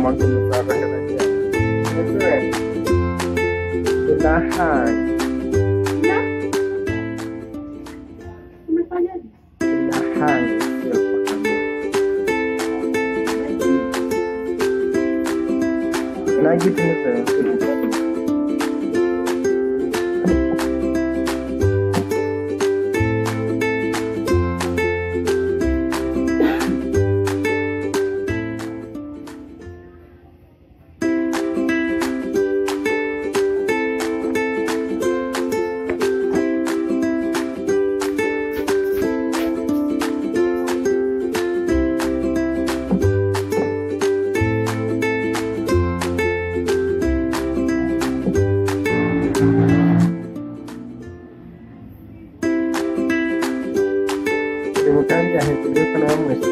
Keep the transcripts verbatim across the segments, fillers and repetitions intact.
mwangu mzara kanakia. Nzuri. Inahang. Na? Umefanyaje? Inahang. Sio kwa hanga. Na gitu nzuri. Bukan jahit dulu kenapa mesti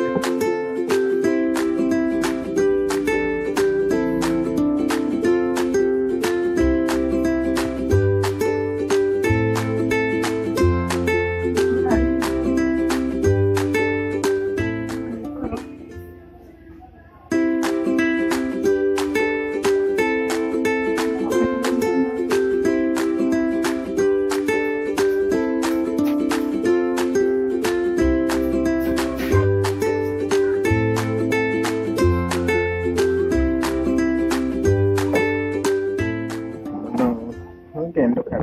endo kan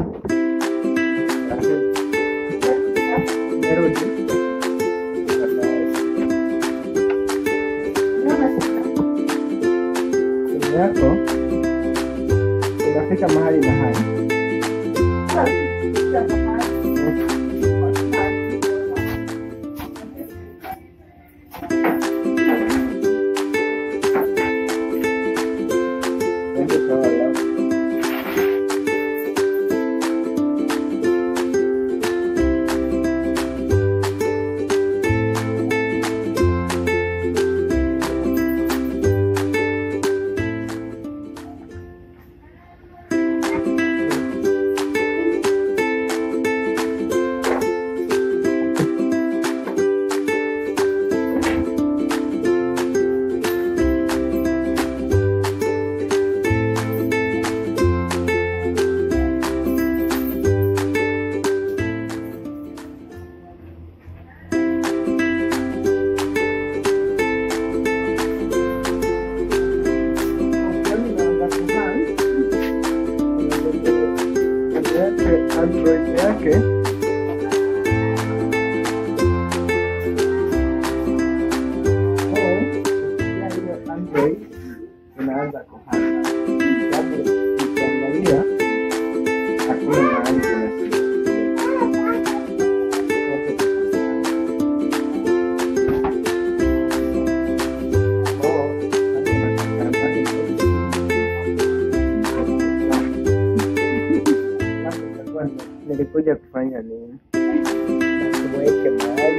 merudi simu yako unafika mahali na hali Android yake oh, ya hiyo Android inaanza kuhama sababu ukiangalia hakuna mahali kuna nilikuja kufanya nini na kuweke mahali